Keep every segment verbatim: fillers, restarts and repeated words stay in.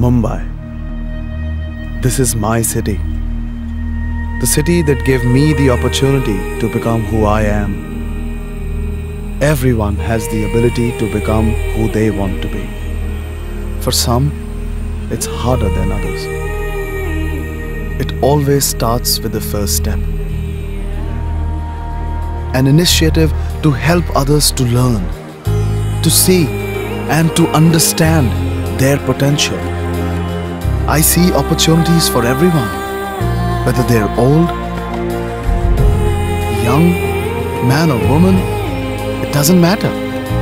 Mumbai. This is my city. The city that gave me the opportunity to become who I am. Everyone has the ability to become who they want to be. For some, it's harder than others. It always starts with the first step. An initiative to help others to learn, to see and to understand their potential. I see opportunities for everyone, whether they're old, young, man or woman, it doesn't matter.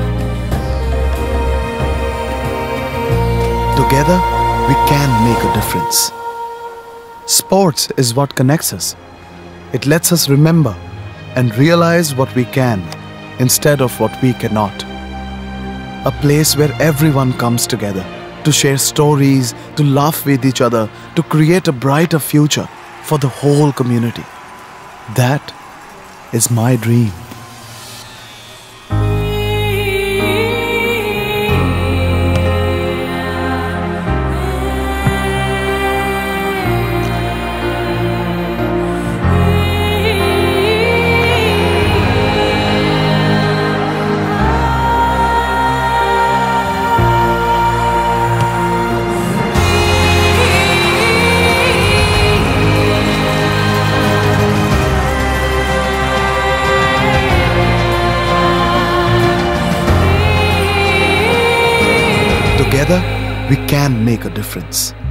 Together, we can make a difference. Sports is what connects us. It lets us remember and realize what we can instead of what we cannot. A place where everyone comes together to share stories, to laugh with each other, to create a brighter future for the whole community. That is my dream. Together, we can make a difference.